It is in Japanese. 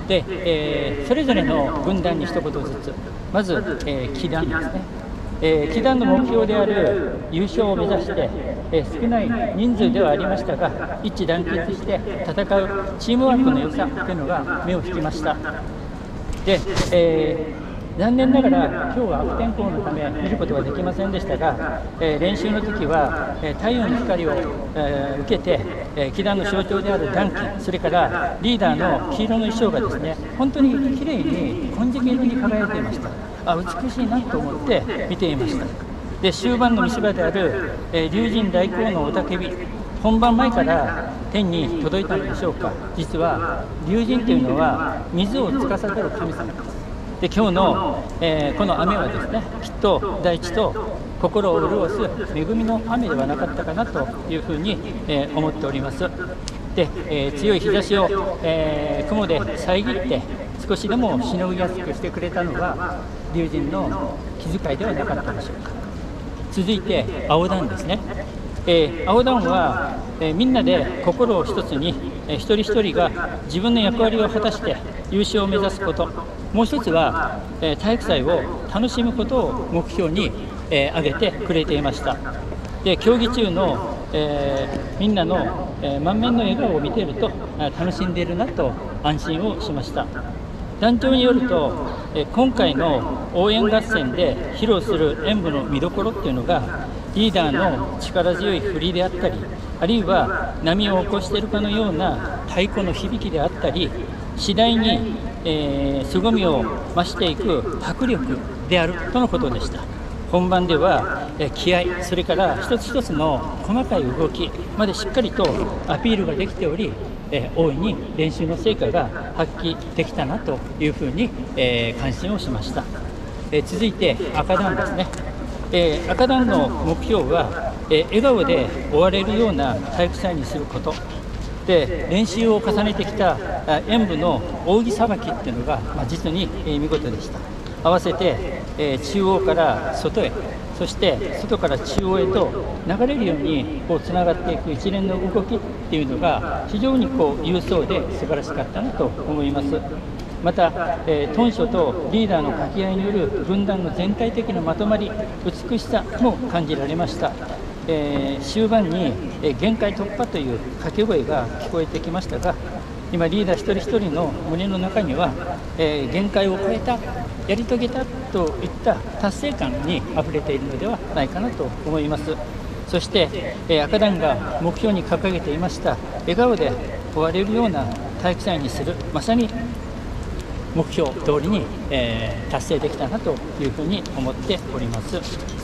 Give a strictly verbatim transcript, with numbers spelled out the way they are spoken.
で、えー、それぞれの軍団に一言ずつ、まず、えー、騎団ですね、えー、騎団の目標である優勝を目指して、えー、少ない人数ではありましたが、一致団結して戦うチームワークの良さというのが目を引きました。で、えー残念ながら今日は悪天候のため見ることはできませんでしたが、えー、練習の時は、えー、太陽の光を、えー、受けて、えー、騎団の象徴である団旗、それからリーダーの黄色の衣装がですね、本当にきれいに金色色に輝いていました。あ、美しいなと思って見ていました。で、終盤の見せ場である、えー、龍神大光の雄たけび、本番前から天に届いたのでしょうか。実は龍神というのは水を司る神様です。で、今日の、えー、この雨はですね、きっと大地と心を潤す恵みの雨ではなかったかなというふうに、えー、思っております。で、えー、強い日差しを、えー、雲で遮って少しでもしのぎやすくしてくれたのは龍神の気遣いではなかったでしょうか。続いて青団ですね。えー、青団は、えー、みんなで心を一つに、えー、一人一人が自分の役割を果たして優勝を目指すこと、もう一つは、えー、体育祭を楽しむことを目標に、えー、挙げてくれていました。で、競技中の、えー、みんなの、えー、満面の笑顔を見ていると楽しんでいるなと安心をしました。団長によると、えー、今回の応援合戦で披露する演舞の見どころっていうのが、リーダーの力強い振りであったり、あるいは波を起こしているかのような太鼓の響きであったり、次第に、えー、凄みを増していく迫力であるとのことでした。本番では、えー、気合、それから一つ一つの細かい動きまでしっかりとアピールができており、えー、大いに練習の成果が発揮できたなというふうに、えー、感心をしました。えー、続いて赤団ですね。えー、赤団の目標は、えー、笑顔で終われるような体育祭にすることで、練習を重ねてきた演舞の扇さばきっていうのが、まあ、実に、えー、見事でした。合わせて、えー、中央から外へ、そして外から中央へと流れるようにこうつながっていく一連の動きっていうのが非常にこう勇壮で素晴らしかったなと思います。また、えー、トン書とリーダーの掛け合いによる軍団の全体的なまとまり、美しさも感じられました。えー、終盤に、えー、限界突破という掛け声が聞こえてきましたが、今リーダー一人一人の胸の中には、えー、限界を超えた、やり遂げたといった達成感にあふれているのではないかなと思います。そして、えー、赤団が目標に掲げていました笑顔で終われるような体育祭にする、まさに目標通りに、えー、達成できたなというふうに思っております。